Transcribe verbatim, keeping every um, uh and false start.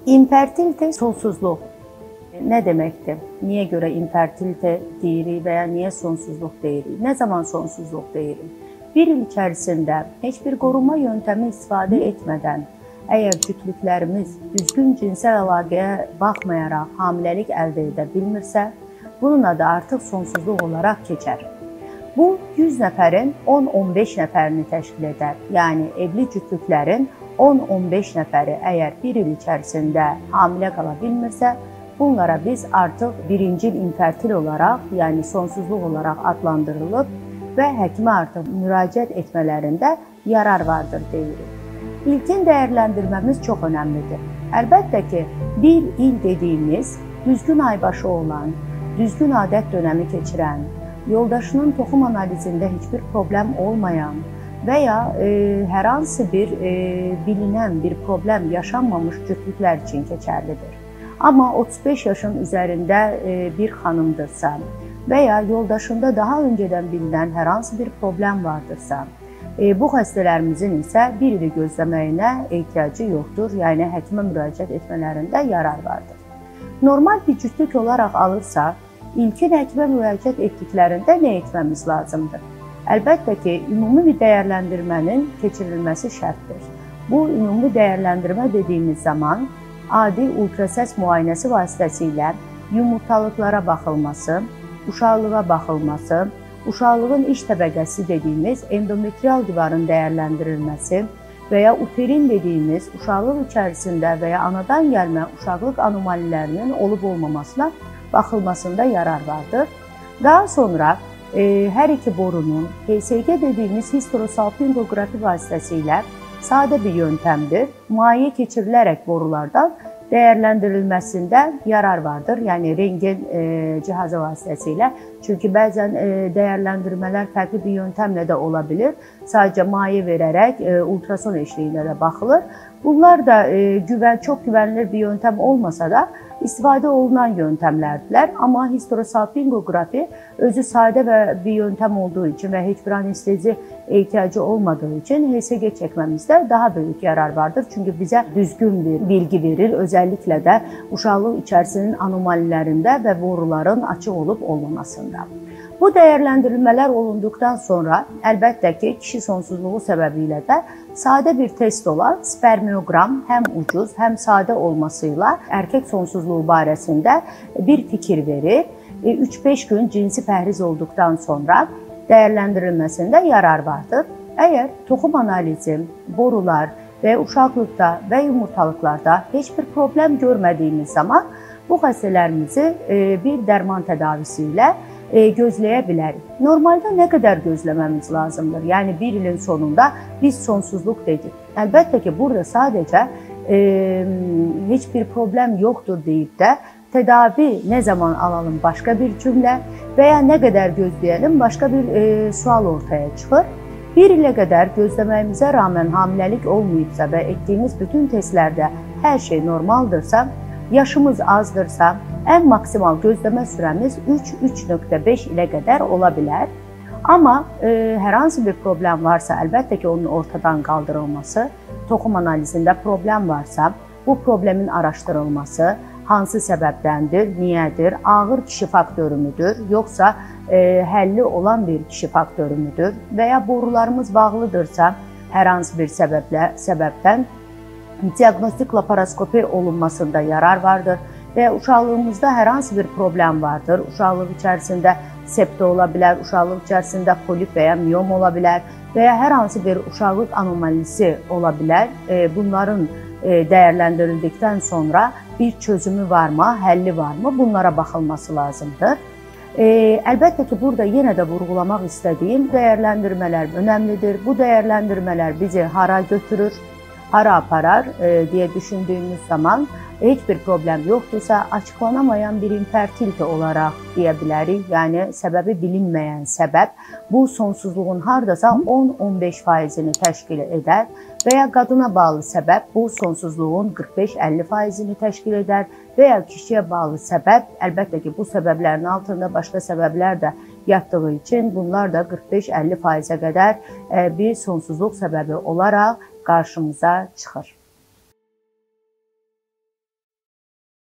İnfertilite sonsuzluq nə deməkdir? Niyə görə infertilite deyirik və ya niyə sonsuzluq deyirik? Nə zaman sonsuzluq deyirik? Bir il içərisində heç bir qorunma yöntəmi istifadə etmədən əgər cütlüklərimiz düzgün cinsel əlaqəyə baxmayaraq hamiləlik əldə edə bilmirsə, bunun adı artıq sonsuzluq olaraq keçər. Bu, yüz nəfərin on on beş nəfərini təşkil edər. Yəni, evli cütlüklərin on on beş nəfəri əgər bir il içərisində hamilə qala bilmirsə, bunlara biz artıq birinci infertil olaraq, yəni sonsuzluq olaraq adlandırılıb və həkimə artıq müraciət etmələrində yarar vardır deyirik. İlkin dəyərləndirməmiz çox önəmlidir. Əlbəttə ki, bir il dediyimiz düzgün aybaşı olan, düzgün adət dönəmi keçirən, yoldaşının toxum analizində heç bir problem olmayan və ya e, hər hansı bir e, bilinən bir problem yaşanmamış cütlüklər üçün keçərlidir. Amma otuz beş yaşın üzərində e, bir xanımdırsa və ya yoldaşında daha öncədən bilinən hər hansı bir problem vardırsa, e, bu xəstələrimizin isə bir ili gözləməyinə ehtiyacı yoxdur, yəni həkimə müraciət etmələrində yarar vardır. Normal bir cütlük olaraq alırsa, İlkin həkimə müraciət etdiklərində nə etməmiz lazımdır? Əlbəttə ki, ümumi bir dəyərləndirmənin keçirilməsi şərtdir. Bu, ümumi dəyərləndirmə dediyimiz zaman adi ultrasəs müayinəsi vasitəsilə yumurtalıqlara baxılması, uşaqlığa baxılması, uşaqlığın iç təbəqəsi dediyimiz endometrial divarın dəyərləndirilməsi və ya uterin dediyimiz uşaqlıq içərisində və ya anadan gəlmə uşaqlıq anomalilərinin olub-olmamasına baxılmasında yarar vardır. Daha sonra e, hər iki borunun H S G dediyimiz histerosalpingografi vasitəsilə sadə bir yöntəmdir. Müayinə keçirilərək borulardan dəyərləndirilməsində yarar vardır. Yəni rengen e, cihazı vasitəsilə. Çünki bəzən e, dəyərləndirmələr fərqli bir yöntəmlə də ola bilir. Sadəcə maye verərək e, ultrason eşliyində də baxılır. Bunlar da e, güvən, çox güvənilir bir yöntəm olmasa da istifadə olunan yöntəmlərdirlər. Amma histerosalpingografi özü sadə və bir yöntəm olduğu üçün və heç bir anestezi ehtiyacı olmadığı üçün H S G çəkməmizdə daha böyük yarar vardır. Çünki bizə düzgün bir bilgi verir, özəlliklə də uşaqlıq içərisinin anomalilərində və boruların açıq olub olmamasında. Bu dəyərləndirilmələr olunduqdan sonra əlbəttə ki, kişi sonsuzluğu səbəbilə də sadə bir test olan spermiogram həm ucuz, həm sadə olmasıyla erkək sonsuzluğu barəsində bir fikir verir. üç beş gün cinsi pəhriz olduqdan sonra dəyərləndirilməsində yarar vardır. Əgər toxum analizi, borular və uşaqlıqda və yumurtalıqlarda heç bir problem görmədiyimiz zaman bu xəstələrimizi bir dərman tədavisi ilə gözləyə bilərik. Normalda nə qədər gözləməmiz lazımdır? Yəni, bir ilin sonunda biz sonsuzluq dedik. Əlbəttə ki, burada sadəcə e, heç bir problem yoxdur deyib də tədavi nə zaman alalım başqa bir cümlə və ya nə qədər gözləyəlim başqa bir e, sual ortaya çıxır. Bir ilə qədər gözləməyimizə rağmen hamiləlik olmayıbsa və etdiyimiz bütün testlərdə hər şey normaldırsa, yaşımız azdırsa, ən maksimal gözləmə sürəmiz üç üç nöqtə beş ilə qədər ola bilər. Amma e, hər hansı bir problem varsa, əlbəttə ki, onun ortadan qaldırılması, toxum analizində problem varsa, bu problemin araşdırılması, hansı səbəbdəndir, niyədir, ağır kişi faktorumudur, yoxsa e, həlli olan bir kişi faktorumudur və ya borularımız bağlıdırsa, hər hansı bir səbəblə, səbəbdən diaqnostik laparoskopi olunmasında yarar vardır və uşaqlığımızda hər hansı bir problem vardır. Uşaqlıq içərisində septo ola bilər, uşaqlıq içərisində polip və ya miyom ola bilər və ya hər hansı bir uşaqlıq anomalisi ola bilər. Bunların dəyərləndirildikdən sonra bir çözümü varmı, həlli varmı? Bunlara baxılması lazımdır. Əlbəttə ki, burada yenə də vurğulamaq istədiyim dəyərləndirmələr önəmlidir. Bu dəyərləndirmələr bizi hara götürür, hara aparar e, deyə düşündüyümüz zaman heç bir problem yoxdursa, açıqlanamayan bir infertilite olaraq deyə bilərik. Yəni, səbəbi bilinməyən səbəb bu sonsuzluğun hardasa on on beş faizini təşkil edər və ya qadına bağlı səbəb bu sonsuzluğun qırx beş əlli faizini təşkil edər və ya kişiyə bağlı səbəb, əlbəttə ki, bu səbəblərin altında başqa səbəblər də yatdığı üçün bunlar da qırx beş əlli faizə qədər bir sonsuzluq səbəbi olaraq qarşımıza çıxır.